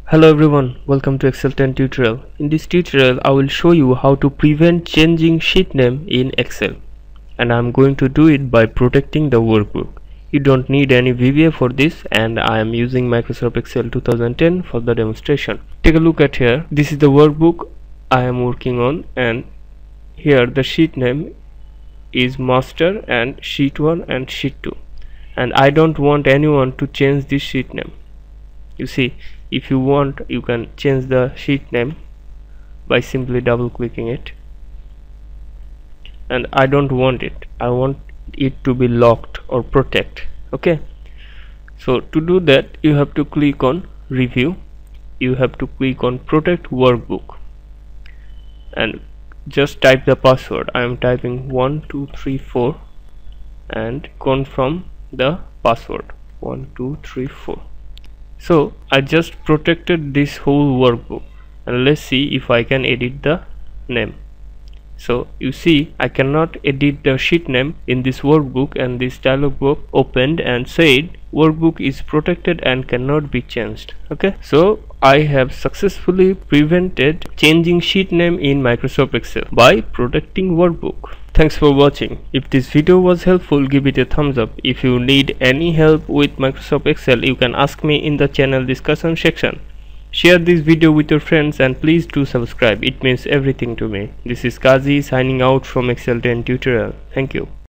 Hello everyone, welcome to Excel 10 tutorial. In this tutorial I will show you how to prevent changing sheet name in Excel, and I am going to do it by protecting the workbook. You don't need any VBA for this, and I am using Microsoft Excel 2010 for the demonstration. Take a look at here. This is the workbook I am working on, and here the sheet name is master and sheet 1 and sheet 2, and I don't want anyone to change this sheet name. You see, if you want, you can change the sheet name by simply double clicking it, and I don't want it. I want it to be locked or protect. Okay, so to do that you have to click on review, you have to click on protect workbook, and just type the password. I am typing 1234 and confirm the password 1234. So I just protected this whole workbook, and let's see if I can edit the name. So you see, I cannot edit the sheet name in this workbook, and this dialog box opened and said workbook is protected and cannot be changed. Okay, so I have successfully prevented changing sheet name in Microsoft Excel by protecting workbook. Thanks for watching. If this video was helpful, give it a thumbs up. If you need any help with Microsoft Excel, you can ask me in the channel discussion section. Share this video with your friends, and please do subscribe. It means everything to me. This is Kazi signing out from Excel 10 tutorial. Thank you.